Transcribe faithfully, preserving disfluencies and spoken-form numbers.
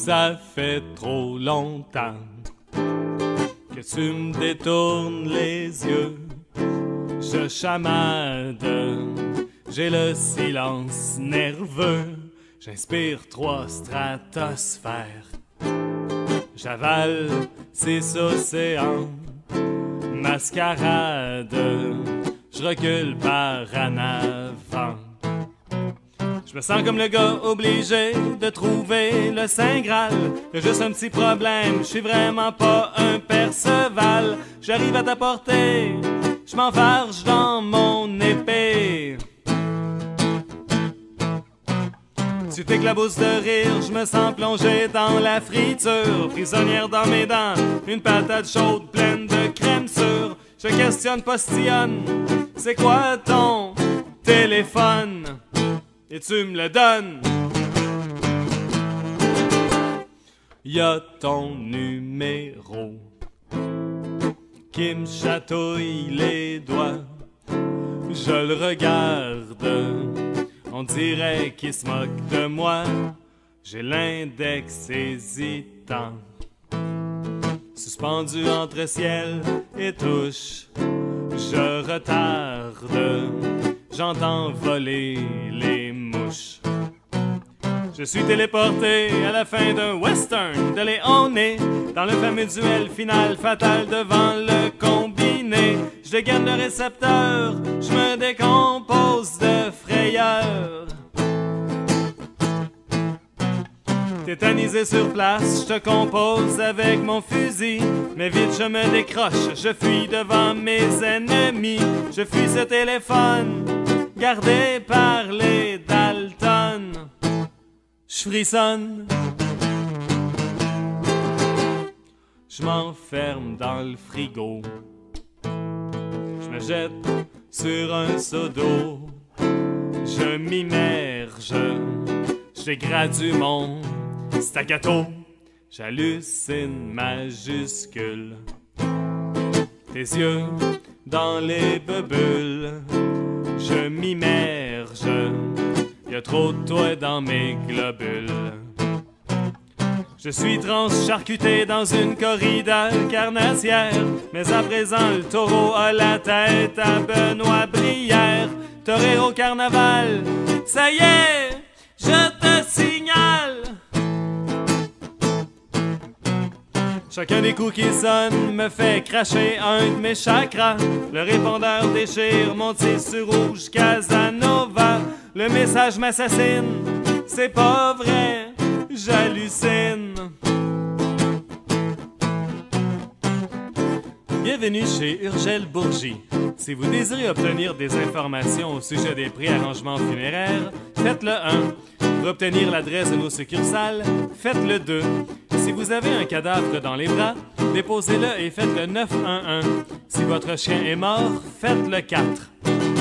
Ça fait trop longtemps que tu me détournes les yeux. Je chamade, j'ai le silence nerveux. J'inspire trois stratosphères, j'avale six océans. Mascarade, je recule par en avant. Je me sens comme le gars obligé de trouver le Saint Graal. Y'a juste un petit problème, je suis vraiment pas un Perceval. J'arrive à ta portée, je m'enfarge dans mon épée. Tu t'éclabousses de rire, je me sens plongé dans la friture. Prisonnière dans mes dents, une patate chaude pleine de crème sûre. Je questionne, postillonne, c'est quoi ton téléphone? Et tu me le donnes. Y'a ton numéro qui me chatouille les doigts. Je le regarde, on dirait qu'il se moque de moi. J'ai l'index hésitant, suspendu entre ciel et touche. Je retarde, j'entends voler les mouches. Je suis téléporté à la fin d'un western de Léoné, dans le fameux duel final fatal devant le combiné. Je dégaine le récepteur, je me décompose de frayeur. Tétanisé sur place, je te compose avec mon fusil. Mais vite je me décroche, je fuis devant mes ennemis. Je fuis ce téléphone, gardé par les Dalton. Je frissonne, je m'enferme dans le frigo. Je me jette sur un seau d'eau. Je m'immerge, je gradue mon staccato. J'hallucine majuscule. Tes yeux dans les bulles. Je m'immerge, y'a trop de toi dans mes globules. Je suis transcharcuté dans une corrida carnassière. Mais à présent le taureau a la tête à Benoît Brière. Torero carnaval, ça y est, je te signale. Chacun des coups qui sonnent me fait cracher un de mes chakras. Le répondeur déchire mon tissu rouge Casanova. Le message m'assassine, c'est pas vrai, j'hallucine. Bienvenue chez Urgel Bourgie. Si vous désirez obtenir des informations au sujet des prix arrangements funéraires, faites le un. Pour obtenir l'adresse de nos succursales, faites le deux. Si vous avez un cadavre dans les bras, déposez-le et faites le neuf un un. Si votre chien est mort, faites le quatre.